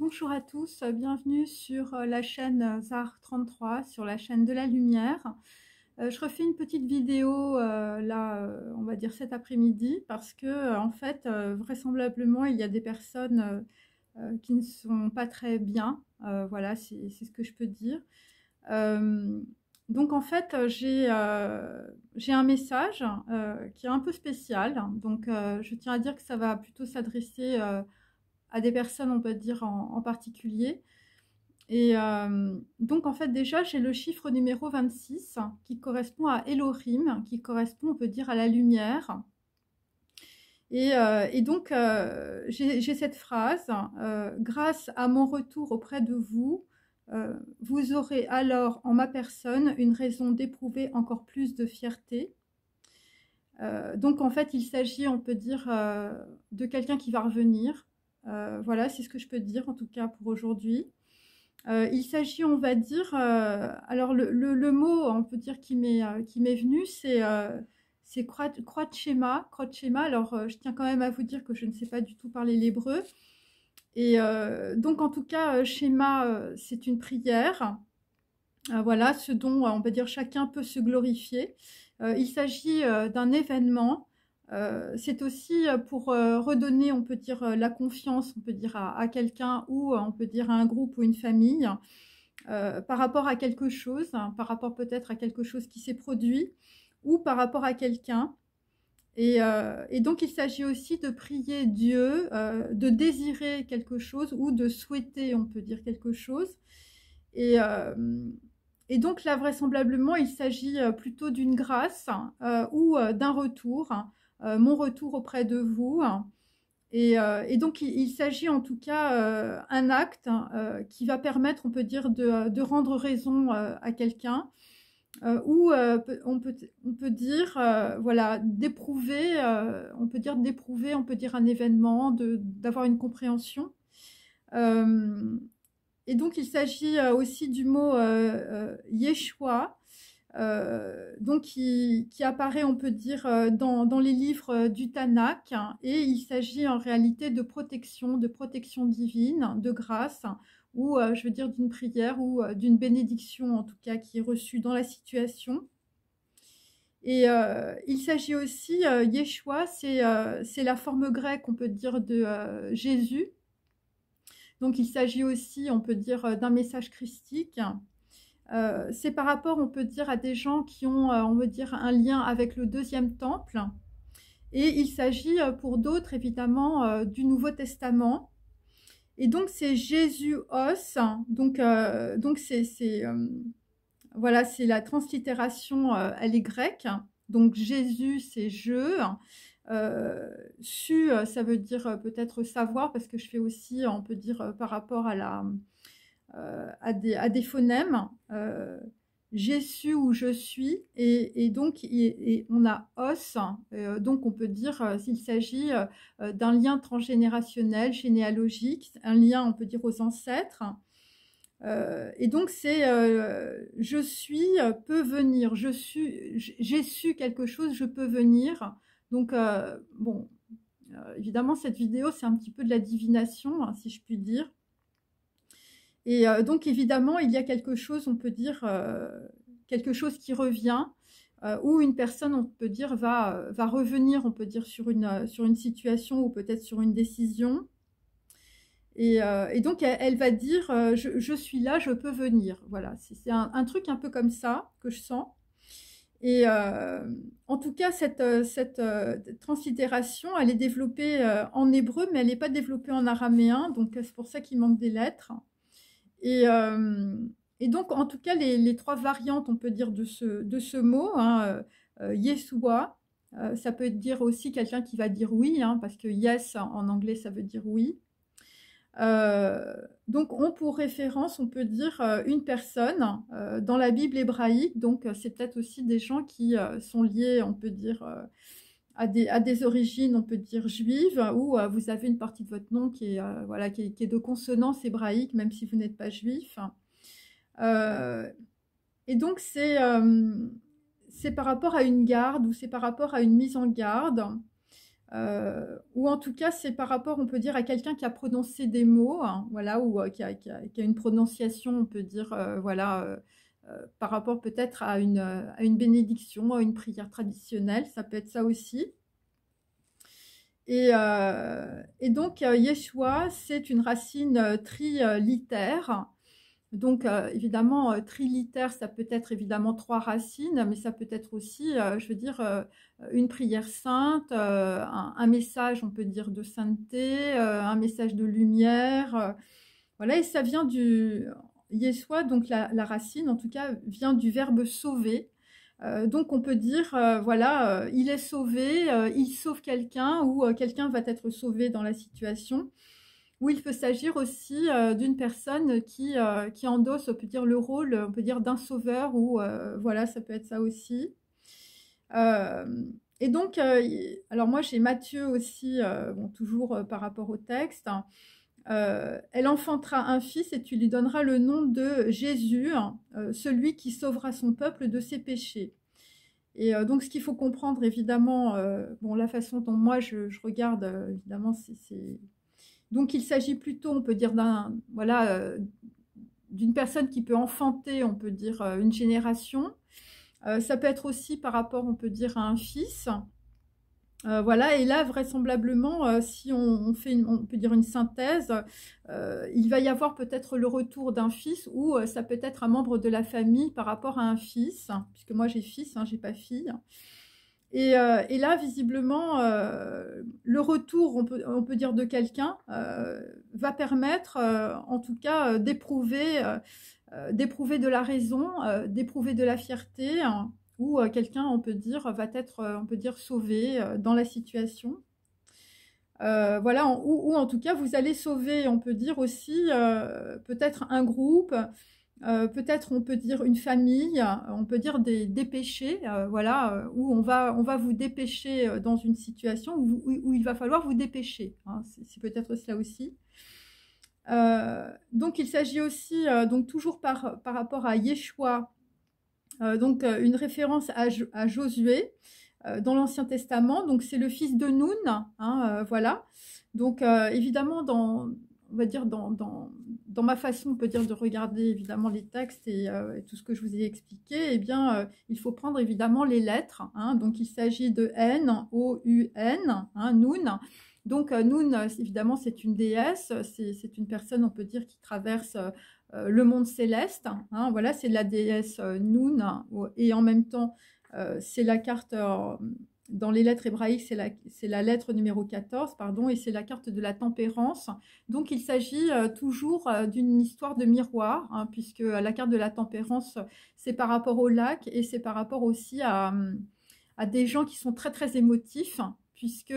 Bonjour à tous, bienvenue sur la chaîne Zar 33, sur la chaîne de la lumière. Je refais une petite vidéo là, on va dire cet après-midi, parce que en fait, vraisemblablement, il y a des personnes qui ne sont pas très bien. Voilà, c'est ce que je peux dire. Donc en fait, j'ai un message qui est un peu spécial. Donc je tiens à dire que ça va plutôt s'adresser à des personnes, on peut dire, en particulier. Et donc, en fait, déjà, j'ai le chiffre numéro 26 qui correspond à Elohim, qui correspond, on peut dire, à la lumière. Et donc, j'ai cette phrase, grâce à mon retour auprès de vous, vous aurez alors en ma personne une raison d'éprouver encore plus de fierté. Donc, en fait, il s'agit, on peut dire, de quelqu'un qui va revenir. Voilà, c'est ce que je peux dire, en tout cas, pour aujourd'hui. Il s'agit, on va dire, alors le mot, on peut dire, qui m'est venu, c'est croix de schéma. Croix de schéma. Alors, je tiens quand même à vous dire que je ne sais pas du tout parler l'hébreu. Et donc, en tout cas, schéma, c'est une prière. Voilà, ce dont, on va dire, chacun peut se glorifier. Il s'agit d'un événement. C'est aussi pour redonner, on peut dire, la confiance, on peut dire, à quelqu'un ou on peut dire à un groupe ou une famille par rapport à quelque chose, hein, par rapport peut-être à quelque chose qui s'est produit ou par rapport à quelqu'un. Et donc, il s'agit aussi de prier Dieu, de désirer quelque chose ou de souhaiter, on peut dire, quelque chose. Et, euh, et donc là, vraisemblablement, il s'agit plutôt d'une grâce ou d'un retour, mon retour auprès de vous. Et donc, il s'agit en tout cas un acte qui va permettre, on peut dire, de rendre raison à quelqu'un, ou on peut dire, voilà, d'éprouver, on peut dire d'éprouver, on peut dire un événement, d'avoir une compréhension. Euh, et donc, il s'agit aussi du mot Yeshua, donc qui apparaît, on peut dire, dans les livres du Tanakh, hein, et il s'agit en réalité de protection divine, de grâce, ou je veux dire d'une prière ou d'une bénédiction, en tout cas, qui est reçue dans la situation. Et il s'agit aussi, Yeshua, c'est la forme grecque, on peut dire, de Jésus. Donc il s'agit aussi, on peut dire, d'un message christique. C'est par rapport, on peut dire, à des gens qui ont, on veut dire, un lien avec le deuxième temple. Et il s'agit pour d'autres, évidemment, du Nouveau Testament. Et donc c'est Jésus-os. Donc voilà, c'est la translittération, elle est grecque. Donc Jésus, c'est je. Su, ça veut dire peut-être savoir, parce que je fais aussi, on peut dire, par rapport à des phonèmes. J'ai su ou je suis, et donc et on a os, donc on peut dire s'il s'agit d'un lien transgénérationnel, généalogique, un lien, on peut dire, aux ancêtres. Et donc c'est je suis peut venir, j'ai su quelque chose, je peux venir. Donc bon, évidemment cette vidéo c'est un petit peu de la divination, hein, si je puis dire. Et donc évidemment il y a quelque chose, on peut dire, quelque chose qui revient, ou une personne, on peut dire, va revenir, on peut dire, sur une situation ou peut-être sur une décision. Et donc elle va dire je suis là, je peux venir. Voilà, c'est un truc un peu comme ça que je sens. Et en tout cas, cette translittération, elle est développée en hébreu, mais elle n'est pas développée en araméen, donc c'est pour ça qu'il manque des lettres. Et, et donc, en tout cas, les trois variantes, on peut dire, de ce mot, hein, Yeshua, ça peut dire aussi quelqu'un qui va dire oui, hein, parce que yes en anglais, ça veut dire oui. Donc, on pour référence, on peut dire une personne dans la Bible hébraïque. Donc, c'est peut-être aussi des gens qui sont liés, on peut dire, à des origines, on peut dire, juives, ou vous avez une partie de votre nom qui est, voilà, qui est de consonance hébraïque, même si vous n'êtes pas juif. Et donc, c'est par rapport à une garde ou c'est par rapport à une mise en garde. ou en tout cas, c'est par rapport, on peut dire, à quelqu'un qui a prononcé des mots, hein, voilà, ou qui a une prononciation, on peut dire, voilà, par rapport peut-être à une bénédiction, à une prière traditionnelle, ça peut être ça aussi. Et donc, Yeshua, c'est une racine trilitère. Donc, évidemment, trilitère, ça peut être évidemment 3 racines, mais ça peut être aussi, je veux dire, une prière sainte, un message, on peut dire, de sainteté, un message de lumière. Voilà, et ça vient du Yeshua, donc la racine, en tout cas, vient du verbe sauver. Donc on peut dire, voilà, il est sauvé, il sauve quelqu'un ou quelqu'un va être sauvé dans la situation. Ou il peut s'agir aussi d'une personne qui endosse, on peut dire, le rôle, on peut dire, d'un sauveur ou voilà, ça peut être ça aussi. Et donc, alors moi j'ai Matthieu aussi, bon, toujours par rapport au texte. Elle enfantera un fils et tu lui donneras le nom de Jésus, celui qui sauvera son peuple de ses péchés. Et donc, ce qu'il faut comprendre, évidemment, bon, la façon dont moi je regarde, évidemment, c'est... Donc, il s'agit plutôt, on peut dire, voilà, d'une personne qui peut enfanter, on peut dire, une génération. Ça peut être aussi par rapport, on peut dire, à un fils. Voilà, et là, vraisemblablement, si on fait, on peut dire une synthèse, il va y avoir peut-être le retour d'un fils ou ça peut être un membre de la famille par rapport à un fils, puisque moi j'ai fils, hein, j'ai pas fille. Et là, visiblement, le retour, on peut dire, de quelqu'un va permettre, en tout cas, d'éprouver de la raison, d'éprouver de la fierté, hein, ou quelqu'un, on peut dire, va être, on peut dire, sauvé dans la situation. Voilà, ou en tout cas, vous allez sauver, on peut dire aussi, peut-être un groupe, peut-être on peut dire une famille, on peut dire des péchés, voilà, où on va vous dépêcher dans une situation où il va falloir vous dépêcher, hein, c'est peut-être cela aussi. Donc il s'agit aussi, donc toujours par rapport à Yeshua, donc une référence à Josué dans l'Ancien Testament, donc c'est le fils de Nun, hein, voilà. Donc évidemment, on va dire dans ma façon, on peut dire, de regarder évidemment les textes et tout ce que je vous ai expliqué, eh bien, il faut prendre évidemment les lettres, hein. Donc il s'agit de N, O-U-N, hein, Nun. Donc Nun, évidemment, c'est une déesse, c'est une personne, on peut dire, qui traverse le monde céleste, hein, voilà, c'est la déesse Nun, et en même temps, c'est la carte, dans les lettres hébraïques, c'est la lettre numéro 14, pardon, et c'est la carte de la tempérance. Donc il s'agit toujours d'une histoire de miroir, hein, puisque la carte de la tempérance, c'est par rapport au lac, et c'est par rapport aussi à des gens qui sont très très émotifs, puisque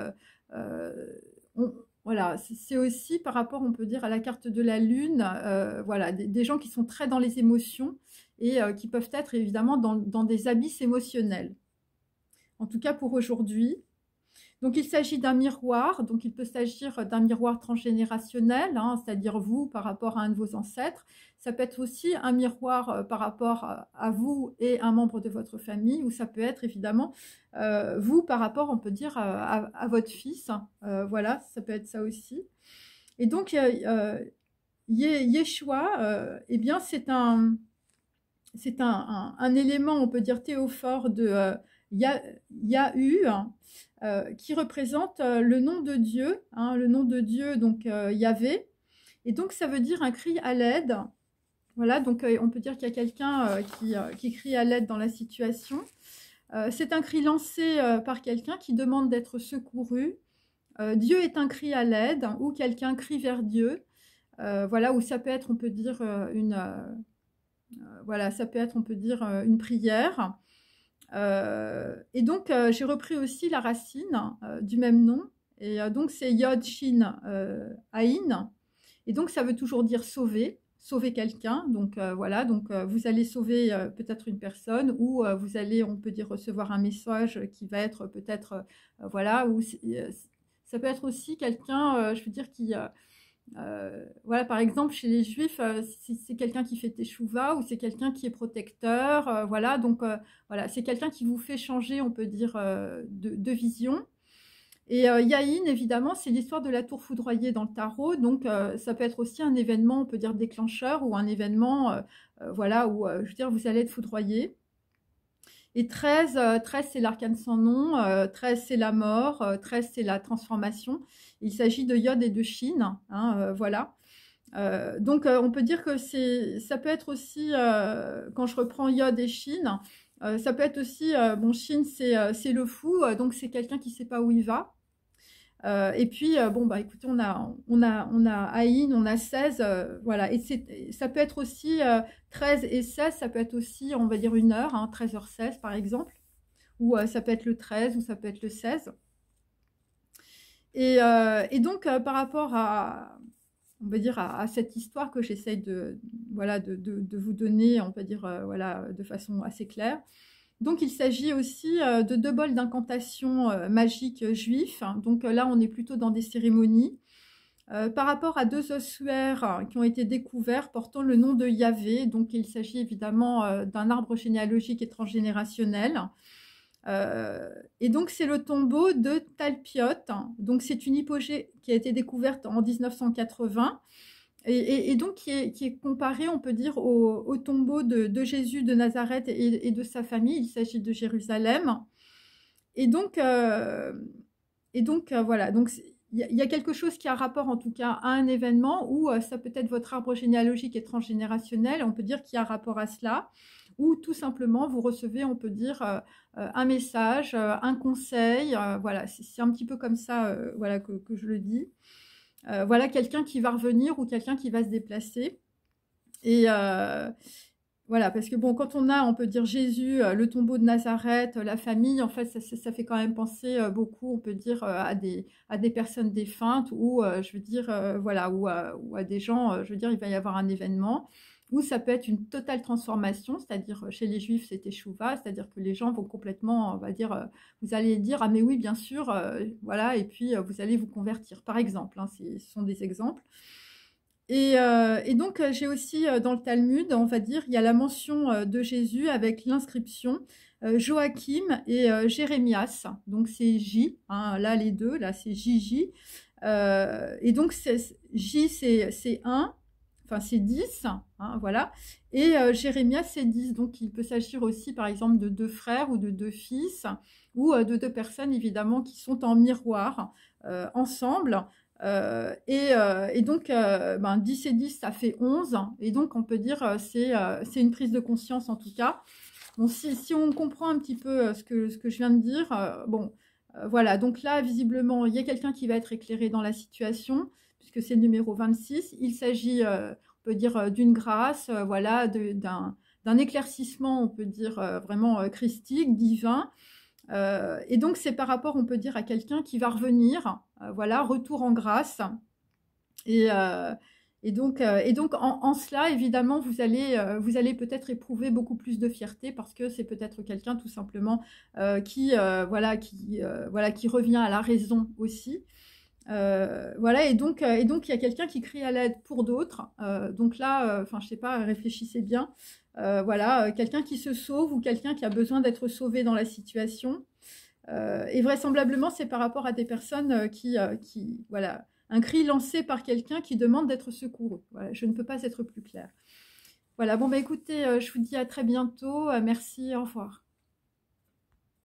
voilà, c'est aussi par rapport, on peut dire, à la carte de la lune, voilà, des gens qui sont très dans les émotions et qui peuvent être évidemment dans des abysses émotionnels. En tout cas pour aujourd'hui. Donc il s'agit d'un miroir, donc il peut s'agir d'un miroir transgénérationnel, hein, c'est-à-dire vous par rapport à un de vos ancêtres. Ça peut être aussi un miroir par rapport à vous et un membre de votre famille, ou ça peut être évidemment vous par rapport, on peut dire, à votre fils. Voilà, ça peut être ça aussi. Et donc Yeshua, eh bien c'est un élément, on peut dire, théophore de Yahu, qui représente le nom de Dieu, hein, le nom de Dieu, donc Yahvé. Et donc ça veut dire un cri à l'aide. Voilà, donc on peut dire qu'il y a quelqu'un qui crie à l'aide dans la situation. C'est un cri lancé par quelqu'un qui demande d'être secouru. Dieu est un cri à l'aide, ou quelqu'un crie vers Dieu. Voilà, ou ça peut être, on peut dire, voilà, ça peut être, on peut dire, une prière. Et donc, j'ai repris aussi la racine du même nom. Et donc, c'est Yod Shin Aïn. Et donc, ça veut toujours dire sauver, sauver quelqu'un. Donc, voilà, donc vous allez sauver peut-être une personne ou vous allez, on peut dire, recevoir un message qui va être peut-être, voilà, ou ça peut être aussi quelqu'un, je veux dire, qui... voilà, par exemple, chez les Juifs, c'est quelqu'un qui fait teshuva ou c'est quelqu'un qui est protecteur, voilà, donc voilà, c'est quelqu'un qui vous fait changer, on peut dire, de vision. Et Yahin, évidemment, c'est l'histoire de la tour foudroyée dans le tarot. Donc, ça peut être aussi un événement, on peut dire déclencheur, ou un événement, voilà, où, je veux dire, vous allez être foudroyé. Et 13, 13 c'est l'arcane sans nom, 13 c'est la mort, 13 c'est la transformation. Il s'agit de Yod et de Shin, hein, voilà. Donc on peut dire que ça peut être aussi, quand je reprends Yod et Shin, ça peut être aussi, bon, Shin c'est le fou, donc c'est quelqu'un qui ne sait pas où il va. Et puis, bon, bah écoutez, on a Aïn, on a 16, voilà. Et ça peut être aussi 13 et 16, ça peut être aussi, on va dire, une heure, hein, 13h16 par exemple, ou ça peut être le 13, ou ça peut être le 16. Et donc, par rapport à, on va dire, à cette histoire que j'essaye voilà, de vous donner, on peut dire, voilà, de façon assez claire. Donc, il s'agit aussi de 2 bols d'incantation magiques juifs. Donc là, on est plutôt dans des cérémonies. Par rapport à 2 ossuaires qui ont été découverts portant le nom de Yahvé. Donc, il s'agit évidemment d'un arbre généalogique et transgénérationnel. Et donc, c'est le tombeau de Talpiot. Donc, c'est une hypogée qui a été découverte en 1980. Et donc qui est comparé, on peut dire, au tombeau de Jésus de Nazareth et de sa famille. Il s'agit de Jérusalem. Et donc voilà, donc il y a quelque chose qui a rapport en tout cas à un événement, ou ça peut être votre arbre généalogique et transgénérationnel, on peut dire qu'il y a rapport à cela, ou tout simplement vous recevez, on peut dire, un message, un conseil, voilà, c'est un petit peu comme ça, voilà, que je le dis. Voilà, quelqu'un qui va revenir ou quelqu'un qui va se déplacer. Et voilà, parce que bon, quand on peut dire Jésus, le tombeau de Nazareth, la famille, en fait, ça fait quand même penser beaucoup, on peut dire, à des personnes défuntes, ou je veux dire, voilà, ou à des gens, je veux dire, il va y avoir un événement. Ou ça peut être une totale transformation, c'est-à-dire chez les Juifs, c'est Teshuvah, c'est-à-dire que les gens vont complètement, on va dire, vous allez dire, ah mais oui, bien sûr, voilà, et puis vous allez vous convertir, par exemple, hein, ce sont des exemples. Et donc, j'ai aussi dans le Talmud, on va dire, il y a la mention de Jésus avec l'inscription Joachim et Jérémias. Donc, c'est J, hein, là les deux, là c'est JJ. Et donc, J c'est 1. Enfin, c'est 10, hein, voilà. Et Jérémias, c'est 10. Donc, il peut s'agir aussi, par exemple, de 2 frères ou de 2 fils, ou de 2 personnes, évidemment, qui sont en miroir ensemble. Et donc, 10 et 10, ça fait 11. Et donc, on peut dire c'est une prise de conscience, en tout cas. Bon, si on comprend un petit peu ce que je viens de dire, bon, voilà. Donc là, visiblement, il y a quelqu'un qui va être éclairé dans la situation, puisque c'est le numéro 26. Il s'agit, on peut dire, d'une grâce, voilà, d'un éclaircissement, on peut dire, vraiment christique, divin. Et donc, c'est par rapport, on peut dire, à quelqu'un qui va revenir, voilà, retour en grâce. Et donc, en cela, évidemment, vous allez peut-être éprouver beaucoup plus de fierté, parce que c'est peut-être quelqu'un, tout simplement, qui revient à la raison aussi. Voilà, et donc il y a quelqu'un qui crie à l'aide pour d'autres. Donc là, je sais pas, réfléchissez bien. Voilà, quelqu'un qui se sauve, ou quelqu'un qui a besoin d'être sauvé dans la situation. Et vraisemblablement, c'est par rapport à des personnes qui voilà, un cri lancé par quelqu'un qui demande d'être secouru. Voilà, je ne peux pas être plus claire. Voilà, bon, écoutez, je vous dis à très bientôt. Merci, au revoir.